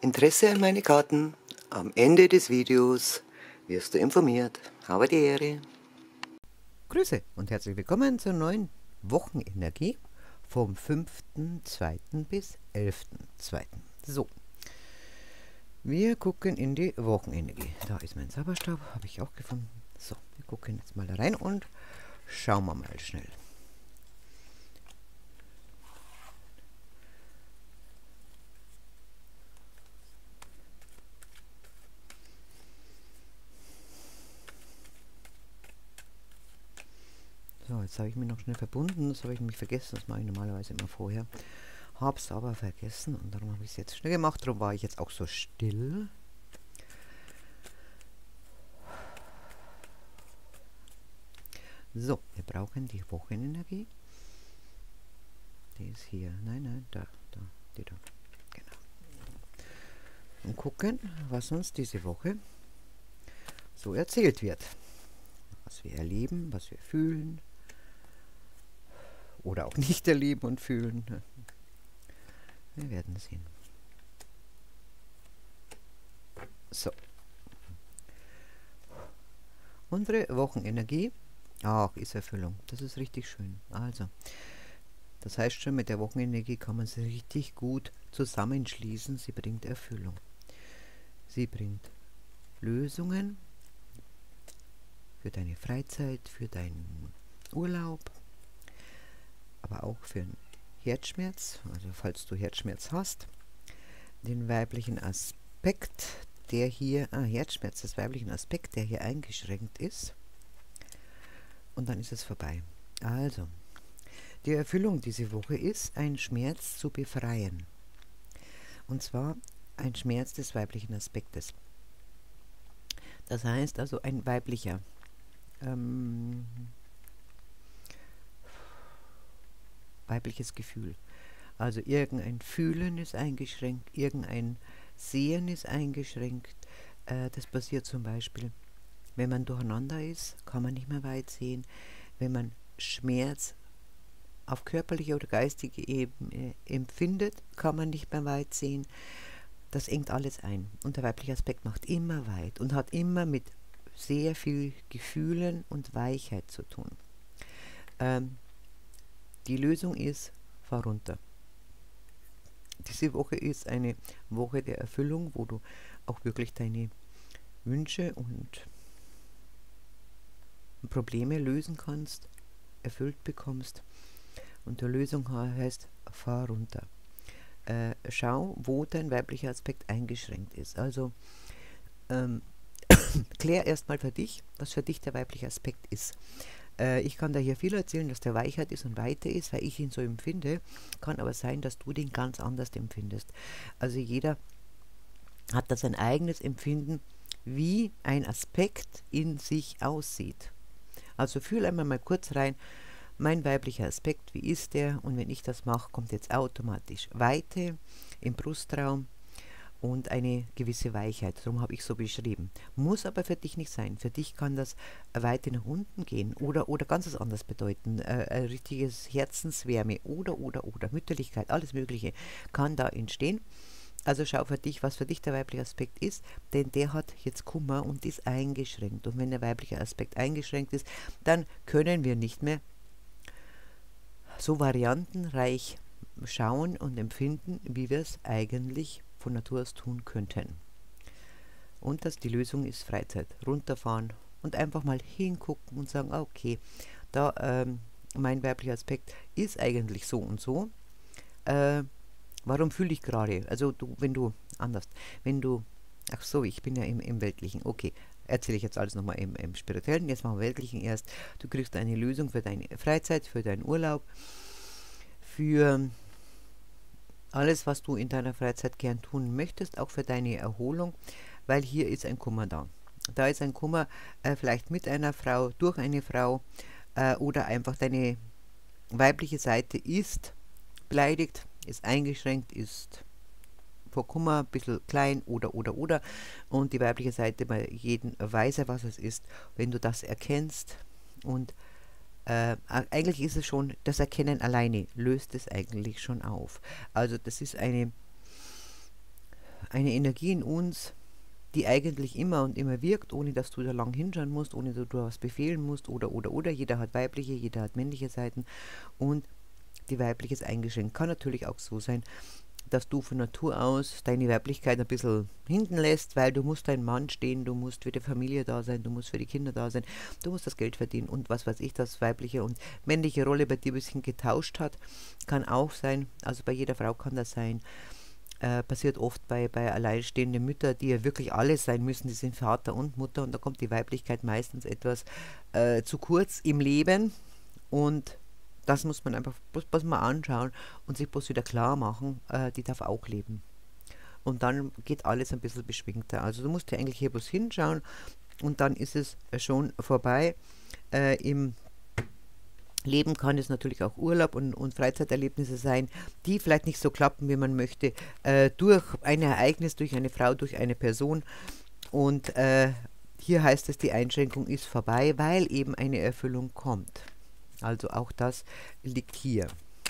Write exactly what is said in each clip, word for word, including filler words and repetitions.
Interesse an meine Karten? Am Ende des Videos wirst du informiert. Habe die Ehre. Grüße und herzlich willkommen zur neuen Wochenenergie vom fünften zweiten bis elften zweiten So, wir gucken in die Wochenenergie. Da ist mein Zauberstab, habe ich auch gefunden. So, wir gucken jetzt mal da rein und schauen wir mal schnell. So, jetzt habe ich mich noch schnell verbunden. Das habe ich nämlich vergessen. Das mache ich normalerweise immer vorher. Habe es aber vergessen und darum habe ich es jetzt schnell gemacht. Darum war ich jetzt auch so still. So, wir brauchen die Wochenenergie. Die ist hier. Nein, nein, da, da, die da. Genau. Und gucken, was uns diese Woche so erzählt wird. Was wir erleben, was wir fühlen. Oder auch nicht erleben und fühlen. Wir werden sehen. So. Unsere Wochenenergie. Ach, ist Erfüllung. Das ist richtig schön. Also, das heißt schon, mit der Wochenenergie kann man sie richtig gut zusammenschließen. Sie bringt Erfüllung. Sie bringt Lösungen für deine Freizeit, für deinen Urlaub, aber auch für den Herzschmerz, also falls du Herzschmerz hast, den weiblichen Aspekt, der hier, ah, Herzschmerz, das weiblichen Aspekt, der hier eingeschränkt ist, und dann ist es vorbei. Also, die Erfüllung diese Woche ist, einen Schmerz zu befreien, und zwar ein Schmerz des weiblichen Aspektes. Das heißt also ein weiblicher ähm, weibliches Gefühl. Also irgendein Fühlen ist eingeschränkt, irgendein Sehen ist eingeschränkt. Äh, das passiert zum Beispiel, wenn man durcheinander ist, kann man nicht mehr weit sehen. Wenn man Schmerz auf körperlicher oder geistiger Ebene empfindet, kann man nicht mehr weit sehen. Das engt alles ein. Und der weibliche Aspekt macht immer weit und hat immer mit sehr viel Gefühlen und Weichheit zu tun. Ähm, die Lösung ist, fahr runter. Diese Woche ist eine Woche der Erfüllung, wo du auch wirklich deine Wünsche und Probleme lösen kannst, erfüllt bekommst. Und die Lösung heißt, fahr runter. Äh, schau, wo dein weiblicher Aspekt eingeschränkt ist. Also ähm, klär erstmal für dich, was für dich der weibliche Aspekt ist. Äh, ich kann da hier viel erzählen, dass der Weichheit ist und weiter ist, weil ich ihn so empfinde. Kann aber sein, dass du den ganz anders empfindest. Also jeder hat da sein eigenes Empfinden, wie ein Aspekt in sich aussieht. Also fühl einmal mal kurz rein, mein weiblicher Aspekt, wie ist der? Und wenn ich das mache, kommt jetzt automatisch Weite im Brustraum und eine gewisse Weichheit. Darum habe ich so beschrieben. Muss aber für dich nicht sein. Für dich kann das Weite nach unten gehen oder, oder ganz was anderes bedeuten. Äh, ein richtiges Herzenswärme oder, oder, oder Mütterlichkeit, alles Mögliche kann da entstehen. Also schau für dich, was für dich der weibliche Aspekt ist, denn der hat jetzt Kummer und ist eingeschränkt. Und wenn der weibliche Aspekt eingeschränkt ist, dann können wir nicht mehr so variantenreich schauen und empfinden, wie wir es eigentlich von Natur aus tun könnten. Und dass die Lösung ist Freizeit. Runterfahren und einfach mal hingucken und sagen, okay, da ähm, mein weiblicher Aspekt ist eigentlich so und so. Äh, warum fühle ich gerade? Also du, wenn du, anders, wenn du, ach so, ich bin ja im, im Weltlichen, okay, erzähle ich jetzt alles nochmal im, im Spirituellen, jetzt machen wir Weltlichen erst. Du kriegst eine Lösung für deine Freizeit, für deinen Urlaub, für alles, was du in deiner Freizeit gern tun möchtest, auch für deine Erholung, weil hier ist ein Kummer da. Da ist ein Kummer, äh, vielleicht mit einer Frau, durch eine Frau äh, oder einfach deine weibliche Seite ist beleidigt, ist eingeschränkt, ist vor Kummer ein bisschen klein oder, oder, oder. Und die weibliche Seite bei jedem weiß er, was es ist. Wenn du das erkennst und äh, eigentlich ist es schon, das Erkennen alleine löst es eigentlich schon auf. Also das ist eine eine Energie in uns, die eigentlich immer und immer wirkt, ohne dass du da lang hinschauen musst, ohne dass du was befehlen musst, oder, oder, oder. Jeder hat weibliche, jeder hat männliche Seiten, und die weibliche ist eingeschränkt. Kann natürlich auch so sein, dass du von Natur aus deine Weiblichkeit ein bisschen hinten lässt, weil du musst dein Mann stehen, du musst für die Familie da sein, du musst für die Kinder da sein, du musst das Geld verdienen und was weiß ich, das weibliche und männliche Rolle bei dir ein bisschen getauscht hat. Kann auch sein, also bei jeder Frau kann das sein. Äh, passiert oft bei, bei alleinstehenden Müttern, die ja wirklich alles sein müssen, die sind Vater und Mutter, und da kommt die Weiblichkeit meistens etwas äh, zu kurz im Leben, und das muss man einfach bloß, bloß mal anschauen und sich bloß wieder klar machen, äh, die darf auch leben. Und dann geht alles ein bisschen beschwingter. Also du musst ja eigentlich hier bloß hinschauen, und dann ist es schon vorbei. Äh, Im Leben kann es natürlich auch Urlaub und, und Freizeiterlebnisse sein, die vielleicht nicht so klappen, wie man möchte, äh, durch ein Ereignis, durch eine Frau, durch eine Person. Und äh, hier heißt es, die Einschränkung ist vorbei, weil eben eine Erfüllung kommt. Also auch das liegt hier.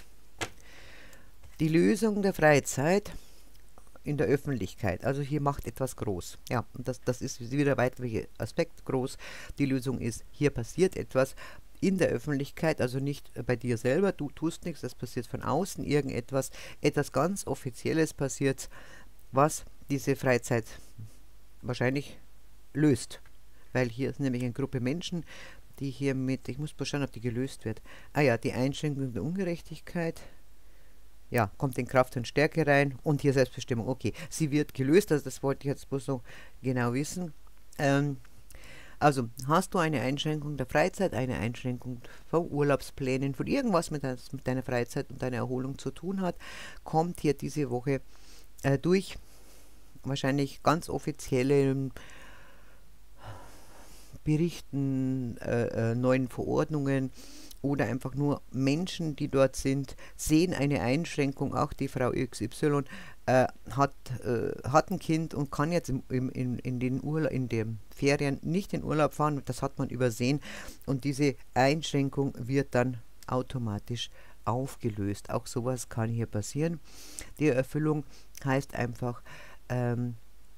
Die Lösung der Freizeit in der Öffentlichkeit. Also hier macht etwas groß. Ja, und das, das ist wieder der weitere Aspekt groß. Die Lösung ist, hier passiert etwas in der Öffentlichkeit, also nicht bei dir selber, du tust nichts, das passiert von außen irgendetwas, etwas ganz Offizielles passiert, was diese Freizeit wahrscheinlich löst. Weil hier ist nämlich eine Gruppe Menschen, die hier mit, ich muss mal schauen, ob die gelöst wird. Ah ja, die Einschränkung der Ungerechtigkeit. Ja, kommt in Kraft und Stärke rein, und hier Selbstbestimmung. Okay, sie wird gelöst, also das wollte ich jetzt bloß so genau wissen. Ähm, also, hast du eine Einschränkung der Freizeit, eine Einschränkung von Urlaubsplänen, von irgendwas mit, das mit deiner Freizeit und deiner Erholung zu tun hat, kommt hier diese Woche äh, durch wahrscheinlich ganz offizielle Berichten, äh, äh, neuen Verordnungen, oder einfach nur Menschen, die dort sind, sehen eine Einschränkung. Auch die Frau X Y äh, hat, äh, hat ein Kind und kann jetzt im, im, in, in, den Urla in den Ferien nicht in Urlaub fahren. Das hat man übersehen, und diese Einschränkung wird dann automatisch aufgelöst. Auch sowas kann hier passieren. Die Erfüllung heißt einfach, ähm,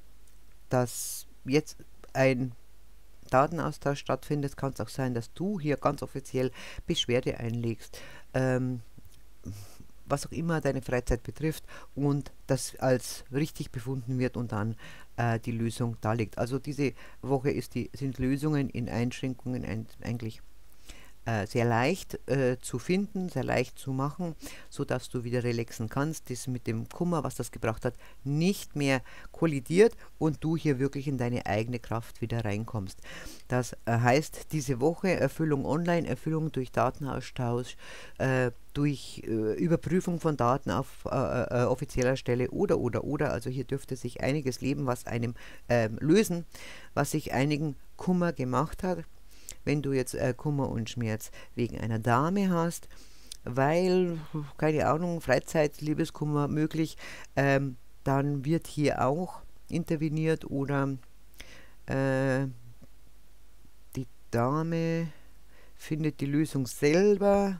dass jetzt ein Datenaustausch stattfindet. Kann es auch sein, dass du hier ganz offiziell Beschwerde einlegst, ähm, was auch immer deine Freizeit betrifft, und das als richtig befunden wird und dann äh, die Lösung da liegt. Also diese Woche ist die, sind Lösungen in Einschränkungen ein, eigentlich äh, sehr leicht äh, zu finden, sehr leicht zu machen, sodass du wieder relaxen kannst, das mit dem Kummer, was das gebracht hat, nicht mehr kollidiert und du hier wirklich in deine eigene Kraft wieder reinkommst. Das äh, heißt, diese Woche Erfüllung online, Erfüllung durch Datenaustausch, äh, durch äh, Überprüfung von Daten auf äh, äh, offizieller Stelle, oder, oder, oder. Also hier dürfte sich einiges leben, was einem äh, lösen, was sich einigen Kummer gemacht hat. Wenn du jetzt äh, Kummer und Schmerz wegen einer Dame hast, weil, keine Ahnung, Freizeit, Liebeskummer möglich, ähm, dann wird hier auch interveniert, oder äh, die Dame findet die Lösung selber.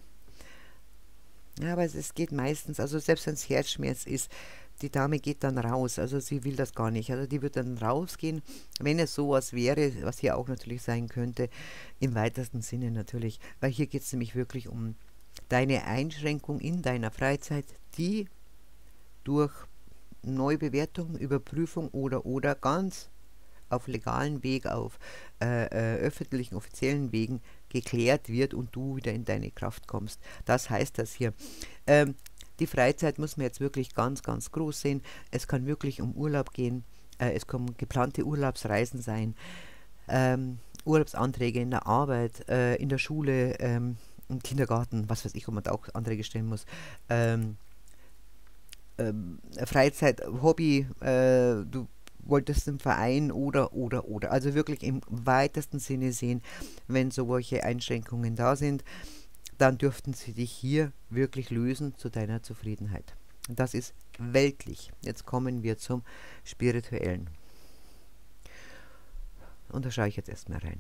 Ja, aber es, es geht meistens, also selbst wenn es Herzschmerz ist, die Dame geht dann raus, also sie will das gar nicht. Also die wird dann rausgehen, wenn es sowas wäre, was hier auch natürlich sein könnte, im weitesten Sinne natürlich. Weil hier geht es nämlich wirklich um deine Einschränkung in deiner Freizeit, die durch Neubewertung, Überprüfung oder oder ganz auf legalen Weg, auf äh, äh, öffentlichen, offiziellen Wegen geklärt wird und du wieder in deine Kraft kommst. Das heißt das hier. Ähm, die Freizeit muss man jetzt wirklich ganz, ganz groß sehen. Es kann wirklich um Urlaub gehen. Äh, es können geplante Urlaubsreisen sein. Ähm, Urlaubsanträge in der Arbeit, äh, in der Schule, ähm, im Kindergarten, was weiß ich, ob man da auch Anträge stellen muss. Ähm, ähm, Freizeit, Hobby, äh, du wolltest im Verein, oder, oder, oder. Also wirklich im weitesten Sinne sehen, wenn solche Einschränkungen da sind, dann dürften sie dich hier wirklich lösen zu deiner Zufriedenheit. Das ist weltlich. Jetzt kommen wir zum Spirituellen. Und da schaue ich jetzt erstmal rein.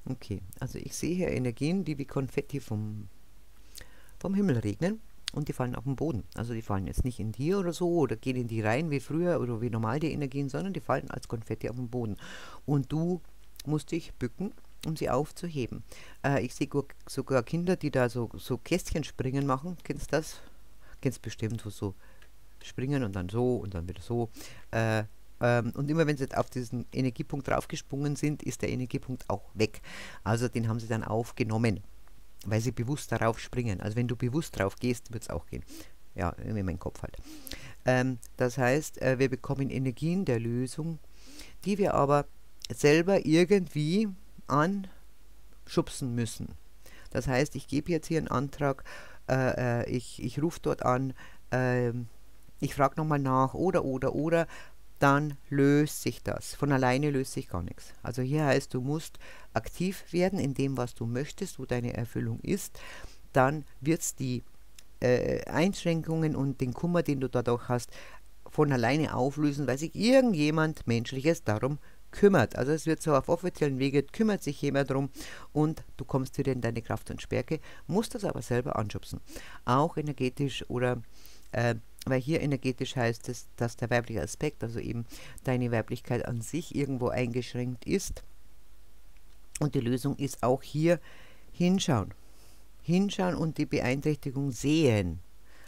Okay, also ich sehe hier Energien, die wie Konfetti vom, vom Himmel regnen und die fallen auf den Boden. Also die fallen jetzt nicht in dir oder so oder gehen in die rein wie früher oder wie normal die Energien, sondern die fallen als Konfetti auf den Boden. Und du musst dich bücken, um sie aufzuheben. Äh, ich sehe gu- sogar Kinder, die da so, so Kästchenspringen machen. Kennst du das? Kennst bestimmt, wo so springen und dann so und dann wieder so. Äh, ähm, und immer wenn sie auf diesen Energiepunkt draufgesprungen sind, ist der Energiepunkt auch weg. Also den haben sie dann aufgenommen, weil sie bewusst darauf springen. Also wenn du bewusst drauf gehst, wird es auch gehen. Ja, in meinem Kopf halt. Ähm, das heißt, äh, wir bekommen Energien der Lösung, die wir aber selber irgendwie anschubsen müssen. Das heißt, ich gebe jetzt hier einen Antrag, äh, äh, ich, ich rufe dort an, ähm, ich frage nochmal nach oder, oder, oder, dann löst sich das. Von alleine löst sich gar nichts. Also hier heißt, du musst aktiv werden in dem, was du möchtest, wo deine Erfüllung ist. Dann wird es die äh, Einschränkungen und den Kummer, den du dadurch hast, von alleine auflösen, weil sich irgendjemand Menschliches darum kümmert. Also es wird so auf offiziellen Wege, kümmert sich jemand darum und du kommst wieder in deine Kraft und Stärke, musst das aber selber anschubsen. Auch energetisch oder äh, weil hier energetisch heißt es, dass der weibliche Aspekt, also eben deine Weiblichkeit an sich irgendwo eingeschränkt ist. Und die Lösung ist auch hier hinschauen. Hinschauen und die Beeinträchtigung sehen.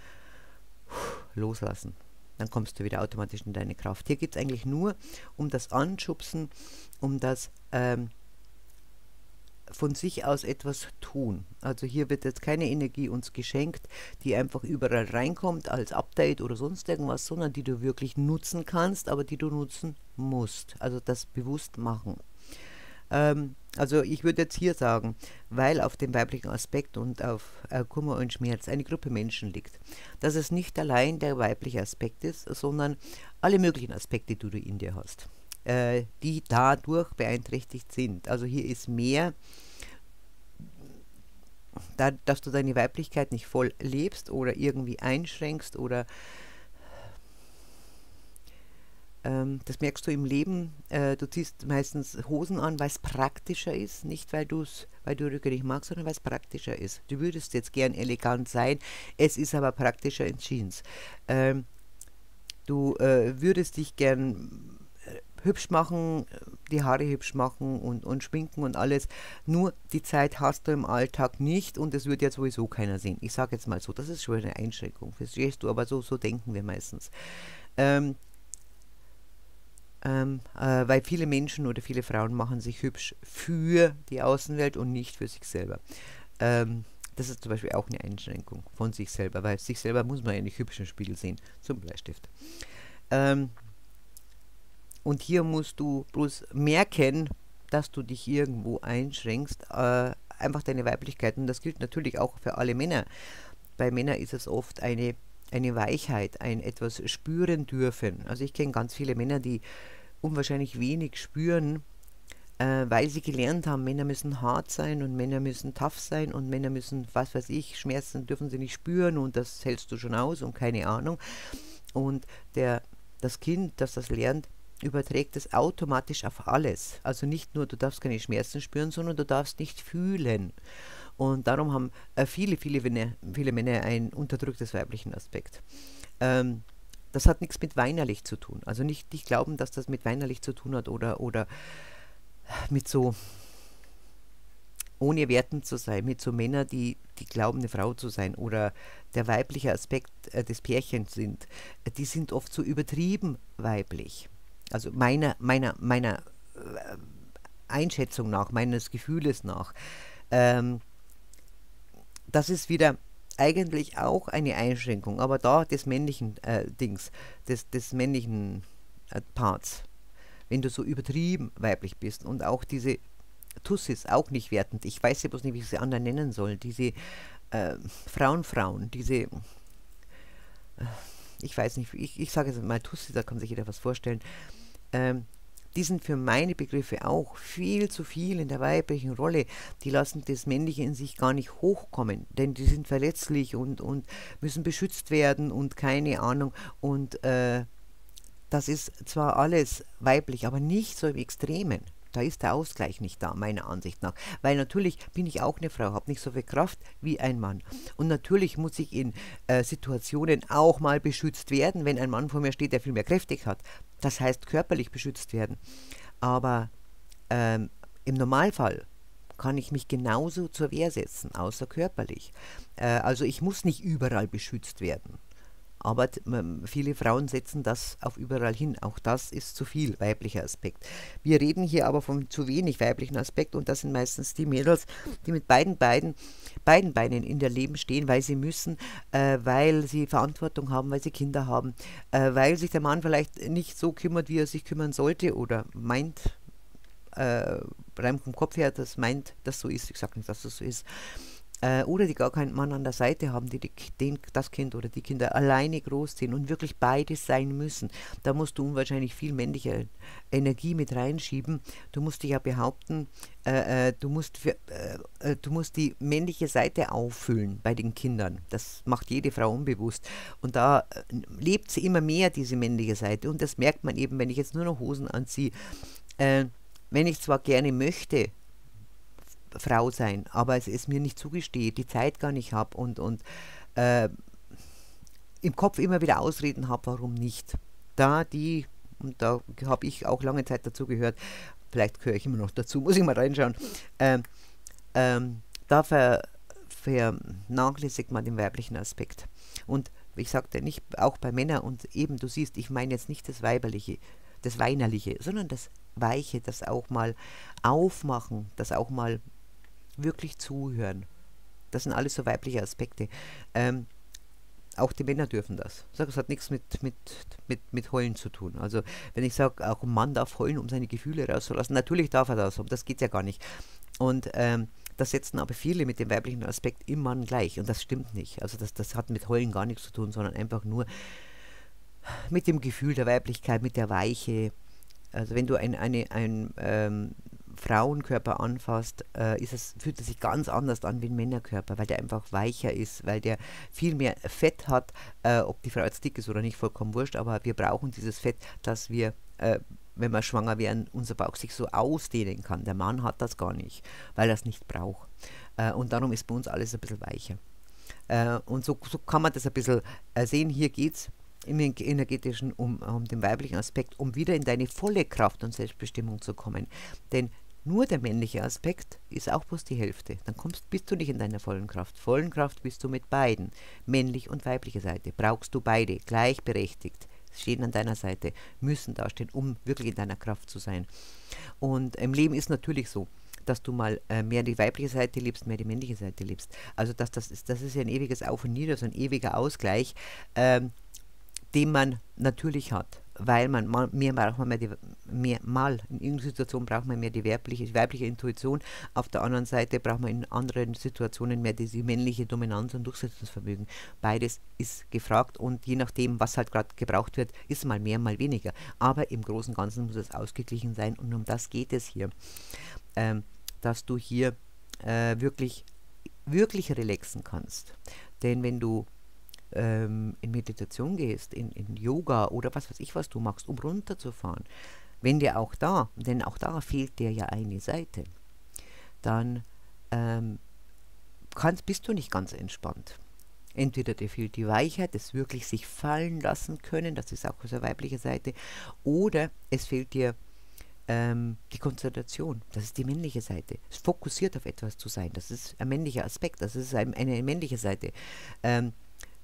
Loslassen. Dann kommst du wieder automatisch in deine Kraft. Hier geht es eigentlich nur um das Anschubsen, um das ähm, von sich aus etwas tun. Also hier wird jetzt keine Energie uns geschenkt, die einfach überall reinkommt als Update oder sonst irgendwas, sondern die du wirklich nutzen kannst, aber die du nutzen musst. Also das bewusst machen. Ähm, also ich würde jetzt hier sagen, weil auf dem weiblichen Aspekt und auf äh, Kummer und Schmerz eine Gruppe Menschen liegt, dass es nicht allein der weibliche Aspekt ist, sondern alle möglichen Aspekte, die du in dir hast, äh, die dadurch beeinträchtigt sind. Also hier ist mehr, da, dass du deine Weiblichkeit nicht voll lebst oder irgendwie einschränkst oder ähm, das merkst du im Leben, äh, du ziehst meistens Hosen an, weil es praktischer ist, nicht weil, du's, weil du Röcke nicht magst, sondern weil es praktischer ist. Du würdest jetzt gern elegant sein, es ist aber praktischer in Jeans. Ähm, du äh, würdest dich gern hübsch machen, die Haare hübsch machen und, und schminken und alles. Nur die Zeit hast du im Alltag nicht und es wird ja sowieso keiner sehen. Ich sage jetzt mal so, das ist schon eine Einschränkung, verstehst du? Aber so, so denken wir meistens. Ähm, ähm, äh, weil viele Menschen oder viele Frauen machen sich hübsch für die Außenwelt und nicht für sich selber. Ähm, das ist zum Beispiel auch eine Einschränkung von sich selber, weil sich selber muss man ja nicht hübsch im Spiegel sehen, zum Bleistift. Ähm, Und hier musst du bloß merken, dass du dich irgendwo einschränkst, äh, einfach deine Weiblichkeit. Und das gilt natürlich auch für alle Männer. Bei Männern ist es oft eine, eine Weichheit, ein etwas spüren dürfen. Also ich kenne ganz viele Männer, die unwahrscheinlich wenig spüren, äh, weil sie gelernt haben, Männer müssen hart sein und Männer müssen tough sein und Männer müssen, was weiß ich, Schmerzen dürfen sie nicht spüren und das hältst du schon aus und keine Ahnung. Und der, das Kind, das das lernt, überträgt es automatisch auf alles. Also nicht nur, du darfst keine Schmerzen spüren, sondern du darfst nicht fühlen. Und darum haben äh, viele, viele, Männer, viele Männer ein unterdrücktes weiblichen Aspekt. Ähm, das hat nichts mit weinerlich zu tun. Also nicht, nicht glauben, dass das mit weinerlich zu tun hat oder, oder mit so ohne wertend zu sein, mit so Männern, die, die glauben, eine Frau zu sein oder der weibliche Aspekt äh, des Pärchens sind, äh, die sind oft so übertrieben weiblich. Also meiner, meiner, meiner äh, Einschätzung nach, meines Gefühles nach. Ähm, das ist wieder eigentlich auch eine Einschränkung, aber da des männlichen äh, Dings, des, des männlichen äh, Parts. Wenn du so übertrieben weiblich bist und auch diese Tussis, auch nicht wertend, ich weiß ja bloß nicht, wie ich sie anderen nennen soll, diese äh, Frauenfrauen, diese, äh, ich weiß nicht, ich, ich sage jetzt mal Tussis, da kann sich jeder was vorstellen, ähm, die sind für meine Begriffe auch viel zu viel in der weiblichen Rolle. Die lassen das Männliche in sich gar nicht hochkommen, denn die sind verletzlich und, und müssen beschützt werden und keine Ahnung. Und äh, das ist zwar alles weiblich, aber nicht so im Extremen. Da ist der Ausgleich nicht da, meiner Ansicht nach. Weil natürlich bin ich auch eine Frau, habe nicht so viel Kraft wie ein Mann. Und natürlich muss ich in äh, Situationen auch mal beschützt werden, wenn ein Mann vor mir steht, der viel mehr kräftig hat. Das heißt körperlich beschützt werden. Aber ähm, im Normalfall kann ich mich genauso zur Wehr setzen, außer körperlich. Äh, also ich muss nicht überall beschützt werden. Aber viele Frauen setzen das auf überall hin. Auch das ist zu viel weiblicher Aspekt. Wir reden hier aber von zu wenig weiblichen Aspekt und das sind meistens die Mädels, die mit beiden, beiden, beiden Beinen in der Leben stehen, weil sie müssen, äh, weil sie Verantwortung haben, weil sie Kinder haben, äh, weil sich der Mann vielleicht nicht so kümmert, wie er sich kümmern sollte oder meint, äh, rein vom Kopf her, das meint, dass so ist. Ich sage nicht, dass das so ist. Äh, oder die gar keinen Mann an der Seite haben, die, die den, das Kind oder die Kinder alleine großziehen und wirklich beides sein müssen. Da musst du unwahrscheinlich viel männliche Energie mit reinschieben. Du musst dich ja behaupten, äh, äh, du, musst für, äh, du musst die männliche Seite auffüllen bei den Kindern. Das macht jede Frau unbewusst. Und da äh, lebt sie immer mehr, diese männliche Seite. Und das merkt man eben, wenn ich jetzt nur noch Hosen anziehe. Äh, wenn ich zwar gerne möchte, Frau sein, aber es ist mir nicht zugesteht, die Zeit gar nicht habe und, und äh, im Kopf immer wieder Ausreden habe, warum nicht. Da die, und da habe ich auch lange Zeit dazu gehört, vielleicht gehöre ich immer noch dazu, muss ich mal reinschauen, ähm, ähm, da ver, vernachlässigt man den weiblichen Aspekt. Und ich sagte nicht, auch bei Männern, und eben, du siehst, ich meine jetzt nicht das Weiberliche, das Weinerliche, sondern das Weiche, das auch mal aufmachen, das auch mal wirklich zuhören. Das sind alles so weibliche Aspekte. Ähm, auch die Männer dürfen das. Ich sage, es hat nichts mit, mit, mit, mit Heulen zu tun. Also wenn ich sage, auch ein Mann darf heulen, um seine Gefühle rauszulassen, natürlich darf er das, aber das geht ja gar nicht. Und ähm, das setzen aber viele mit dem weiblichen Aspekt im Mann gleich. Und das stimmt nicht. Also das, das hat mit Heulen gar nichts zu tun, sondern einfach nur mit dem Gefühl der Weiblichkeit, mit der Weiche. Also wenn du ein, eine, ein ähm, Frauenkörper anfasst, äh, ist es, fühlt es sich ganz anders an wie ein Männerkörper, weil der einfach weicher ist, weil der viel mehr Fett hat, äh, ob die Frau jetzt dick ist oder nicht, vollkommen wurscht, aber wir brauchen dieses Fett, dass wir, äh, wenn wir schwanger werden, unser Bauch sich so ausdehnen kann. Der Mann hat das gar nicht, weil er es nicht braucht. Äh, und darum ist bei uns alles ein bisschen weicher. Äh, und so, so kann man das ein bisschen äh, sehen. Hier geht es im energetischen um, um den weiblichen Aspekt, um wieder in deine volle Kraft und Selbstbestimmung zu kommen. Denn nur der männliche Aspekt ist auch bloß die Hälfte. Dann kommst, bist du nicht in deiner vollen Kraft. Vollen Kraft bist du mit beiden. Männlich und weibliche Seite. Brauchst du beide. Gleichberechtigt. Stehen an deiner Seite. Müssen dastehen, um wirklich in deiner Kraft zu sein. Und im Leben ist natürlich so, dass du mal äh, mehr die weibliche Seite lebst, mehr die männliche Seite lebst. Also das, das, ist, das ist ja ein ewiges Auf und Nieder, so ein ewiger Ausgleich, ähm, den man natürlich hat, weil man mal, mehr braucht man mehr, die, mehr mal in irgendeiner Situation braucht man mehr die weibliche, die weibliche Intuition, auf der anderen Seite braucht man in anderen Situationen mehr diese männliche Dominanz und Durchsetzungsvermögen. Beides ist gefragt und je nachdem, was halt gerade gebraucht wird, ist mal mehr, mal weniger. Aber im Großen und Ganzen muss es ausgeglichen sein und um das geht es hier, ähm, dass du hier äh, wirklich, wirklich relaxen kannst. Denn wenn du in Meditation gehst, in, in Yoga oder was weiß ich, was du machst, um runterzufahren, wenn dir auch da, denn auch da fehlt dir ja eine Seite, dann ähm, kannst, bist du nicht ganz entspannt. Entweder dir fehlt die Weichheit, das wirklich sich fallen lassen können, das ist auch so eine weibliche Seite, oder es fehlt dir ähm, die Konzentration, das ist die männliche Seite. Es fokussiert auf etwas zu sein, das ist ein männlicher Aspekt, das ist ein, eine männliche Seite. Ähm,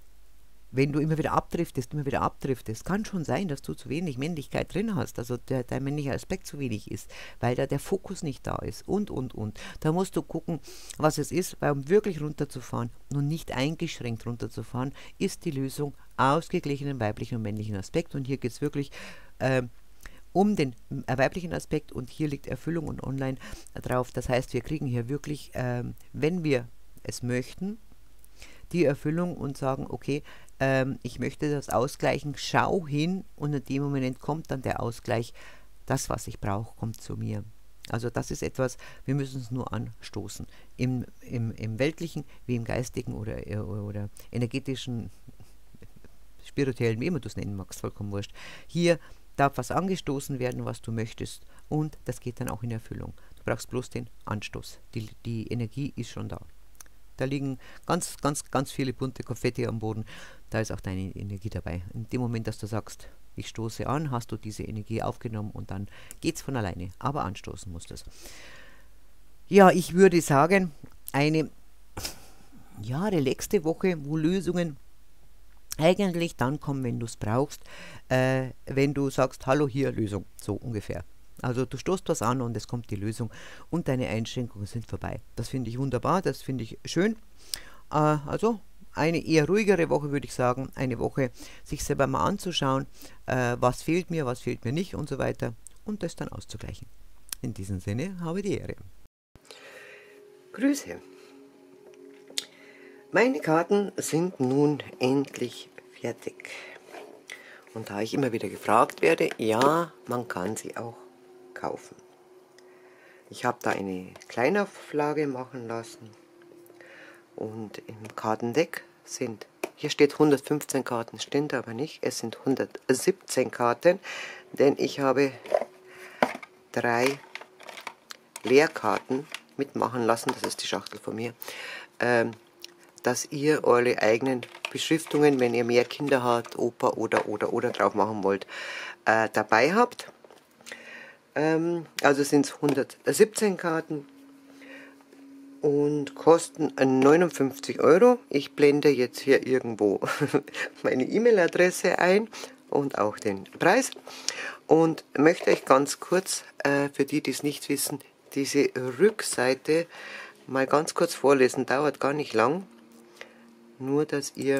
Wenn du immer wieder abdriftest, immer wieder abdriftest, kann schon sein, dass du zu wenig Männlichkeit drin hast, also der, dein männlicher Aspekt zu wenig ist, weil da der Fokus nicht da ist und, und, und. Da musst du gucken, was es ist, weil um wirklich runterzufahren und nicht eingeschränkt runterzufahren, ist die Lösung ausgeglichenen weiblichen und männlichen Aspekt. Und hier geht es wirklich äh, um den äh, weiblichen Aspekt und hier liegt Erfüllung und Online drauf. Das heißt, wir kriegen hier wirklich, äh, wenn wir es möchten, die Erfüllung und sagen, okay, ähm, ich möchte das ausgleichen, schau hin und in dem Moment kommt dann der Ausgleich, das, was ich brauche, kommt zu mir. Also das ist etwas, wir müssen es nur anstoßen. Im, im, im weltlichen, wie im geistigen oder, oder, oder energetischen, spirituellen, wie immer du es nennen magst, vollkommen wurscht. Hier darf was angestoßen werden, was du möchtest, und das geht dann auch in Erfüllung. Du brauchst bloß den Anstoß. Die, die Energie ist schon da. Da liegen ganz, ganz, ganz viele bunte Konfetti am Boden. Da ist auch deine Energie dabei. In dem Moment, dass du sagst, ich stoße an, hast du diese Energie aufgenommen und dann geht es von alleine. Aber anstoßen musst du es. Ja, ich würde sagen, eine ja, relaxte Woche, wo Lösungen eigentlich dann kommen, wenn du es brauchst, äh, wenn du sagst, hallo, hier, Lösung, so ungefähr. Also du stoßt was an und es kommt die Lösung und deine Einschränkungen sind vorbei. Das finde ich wunderbar, das finde ich schön. Äh, also eine eher ruhigere Woche, würde ich sagen. Eine Woche, sich selber mal anzuschauen, äh, was fehlt mir, was fehlt mir nicht und so weiter. Und das dann auszugleichen. In diesem Sinne, habe die Ehre. Grüße. Meine Karten sind nun endlich fertig. Und da ich immer wieder gefragt werde, ja, man kann sie auch kaufen. Ich habe da eine Kleinauflage machen lassen und im Kartendeck sind, hier steht hundertfünfzehn Karten, stimmt aber nicht, es sind hundertsiebzehn Karten, denn ich habe drei Leerkarten mitmachen lassen, das ist die Schachtel von mir, ähm, dass ihr eure eigenen Beschriftungen, wenn ihr mehr Kinder habt, Opa oder oder oder drauf machen wollt, äh, dabei habt. Ähm, also sind es hundertsiebzehn Karten und kosten neunundfünfzig Euro. Ich blende jetzt hier irgendwo meine E-Mail-Adresse ein und auch den Preis und möchte euch ganz kurz, äh, für die, die es nicht wissen, diese Rückseite mal ganz kurz vorlesen. Dauert gar nicht lang. Nur, dass ihr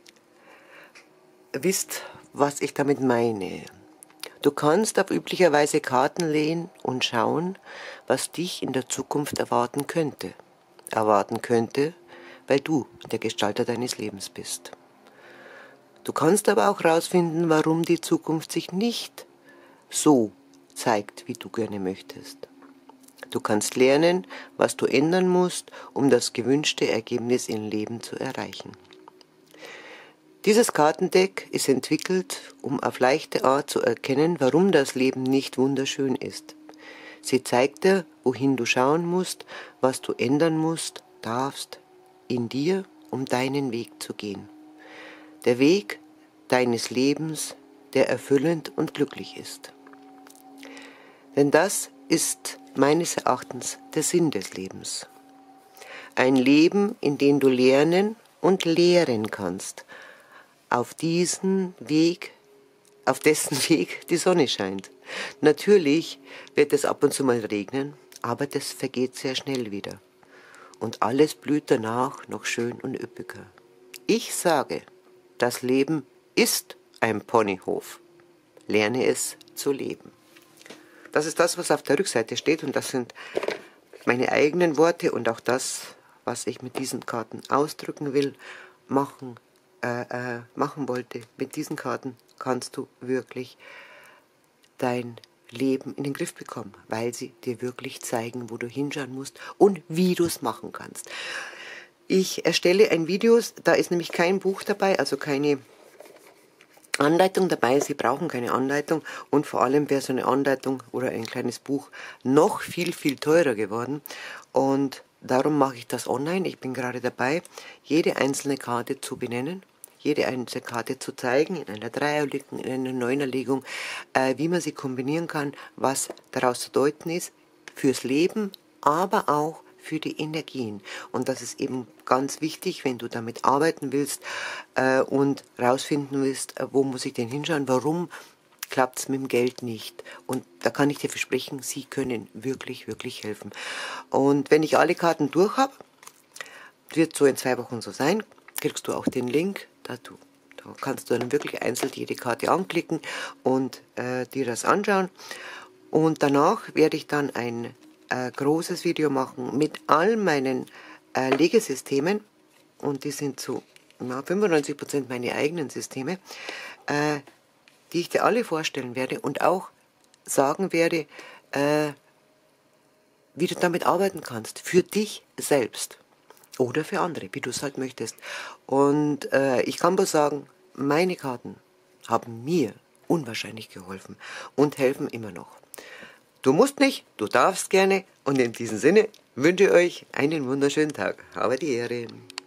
wisst, was ich damit meine. Du kannst auf üblicherweise Karten lehnen und schauen, was dich in der Zukunft erwarten könnte. Erwarten könnte, weil du der Gestalter deines Lebens bist. Du kannst aber auch herausfinden, warum die Zukunft sich nicht so zeigt, wie du gerne möchtest. Du kannst lernen, was du ändern musst, um das gewünschte Ergebnis im Leben zu erreichen. Dieses Kartendeck ist entwickelt, um auf leichte Art zu erkennen, warum das Leben nicht wunderschön ist. Sie zeigt dir, wohin du schauen musst, was du ändern musst, darfst, in dir, um deinen Weg zu gehen. Der Weg deines Lebens, der erfüllend und glücklich ist. Denn das ist meines Erachtens der Sinn des Lebens. Ein Leben, in dem du lernen und lehren kannst, auf diesen Weg, auf dessen Weg die Sonne scheint. Natürlich wird es ab und zu mal regnen, aber das vergeht sehr schnell wieder. Und alles blüht danach noch schön und üppiger. Ich sage, das Leben ist ein Ponyhof. Lerne es zu leben. Das ist das, was auf der Rückseite steht und das sind meine eigenen Worte und auch das, was ich mit diesen Karten ausdrücken will, machen Äh, äh, machen wollte. Mit diesen Karten kannst du wirklich dein Leben in den Griff bekommen, weil sie dir wirklich zeigen, wo du hinschauen musst und wie du es machen kannst. Ich erstelle ein Video, da ist nämlich kein Buch dabei, also keine Anleitung dabei. Sie brauchen keine Anleitung und vor allem wäre so eine Anleitung oder ein kleines Buch noch viel, viel teurer geworden und darum mache ich das online. Ich bin gerade dabei, jede einzelne Karte zu benennen, jede einzelne Karte zu zeigen, in einer Dreierlegung, in einer Neunerlegung, äh, wie man sie kombinieren kann, was daraus zu deuten ist, fürs Leben, aber auch für die Energien. Und das ist eben ganz wichtig, wenn du damit arbeiten willst äh, und rausfinden willst, äh, wo muss ich denn hinschauen, warum klappt es mit dem Geld nicht. Und da kann ich dir versprechen, sie können wirklich, wirklich helfen. Und wenn ich alle Karten durch habe, wird so in zwei Wochen so sein, kriegst du auch den Link dazu. Da kannst du dann wirklich einzeln jede Karte anklicken und äh, dir das anschauen. Und danach werde ich dann ein äh, großes Video machen mit all meinen äh, Legesystemen. Und die sind zu ja, fünfundneunzig Prozent meine eigenen Systeme, äh, die ich dir alle vorstellen werde und auch sagen werde, äh, wie du damit arbeiten kannst, für dich selbst oder für andere, wie du es halt möchtest. Und äh, ich kann bloß sagen, meine Karten haben mir unwahrscheinlich geholfen und helfen immer noch. Du musst nicht, du darfst gerne und in diesem Sinne wünsche ich euch einen wunderschönen Tag. Habe die Ehre.